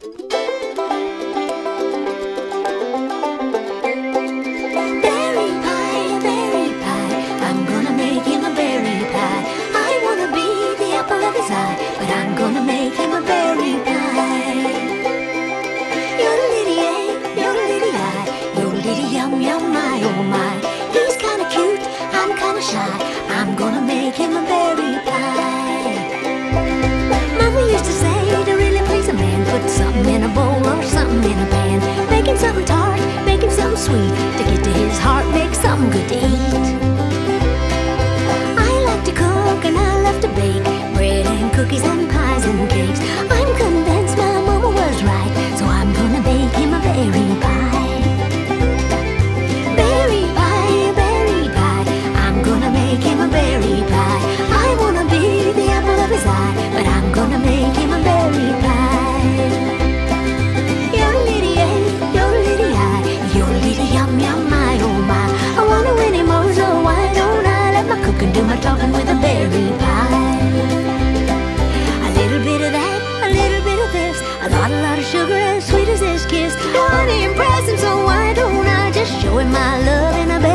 Berry pie, I'm gonna make him a berry pie. I wanna be the apple of his eye, but I'm gonna make him a berry pie. Yoddle-dee-yay, yoddle-dee-yay, yoddle-dee-yum-yum, my oh my. He's kinda cute, I'm kinda shy, I'm gonna make him a berry pie. Mama used to say to really please a man, put something in a bowl or something in a pan. Make him something tart, make him something sweet. To get to his heart, make something good to eat. I like to cook and I love to bake, bread and cookies and pies and cakes. I'm convinced my mama was right, so I'm gonna bake him a berry pie. Berry pie, I'm gonna make him a berry pie. I wanna be the apple of his eye, but I'm gonna make him a berry pie. Yoddle-dee-yay, yoddle-dee-yay, yoddle-dee-yum-yum, my oh my. I wanna win him over, so why don't I let my cookin do my talking with a berry pie? A little bit of that, a little bit of this, a lot of sugar as sweet as this kiss. I wanna impress him, so why don't I just show him my love in a